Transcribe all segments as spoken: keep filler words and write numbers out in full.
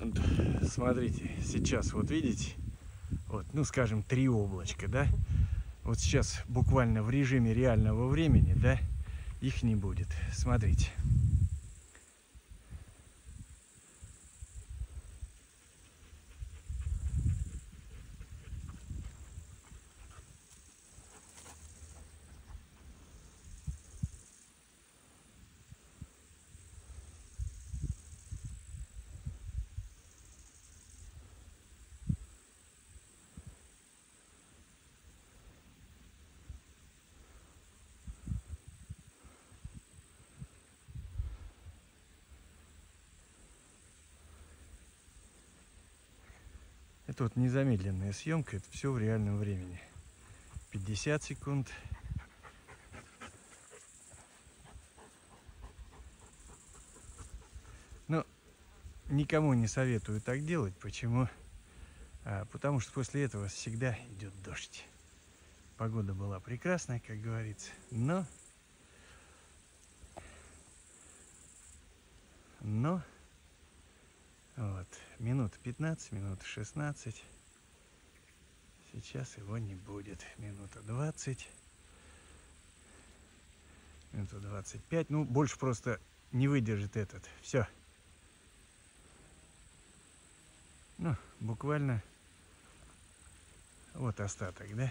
Вот, смотрите, сейчас вот видите, вот, ну скажем, три облачка, да? Вот сейчас буквально в режиме реального времени, да, их не будет. Смотрите. Это вот незамедленная съемка, это все в реальном времени. пятьдесят секунд. Но никому не советую так делать. Почему? А, потому что после этого всегда идет дождь. Погода была прекрасная, как говорится, но... Но... Вот, минут пятнадцать, минут шестнадцать. Сейчас его не будет. Минута двадцать. Минута двадцать пять. Ну, больше просто не выдержит этот. Все. Ну, буквально вот остаток, да?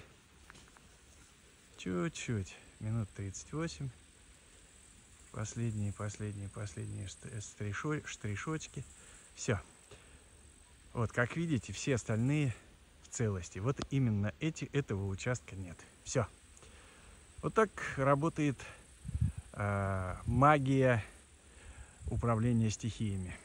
Чуть-чуть. Минут тридцать восемь. Последние, последние, последние штришочки. Все. Вот, как видите, все остальные в целости. Вот именно эти, этого участка нет. Все. Вот так работает э, магия управления стихиями.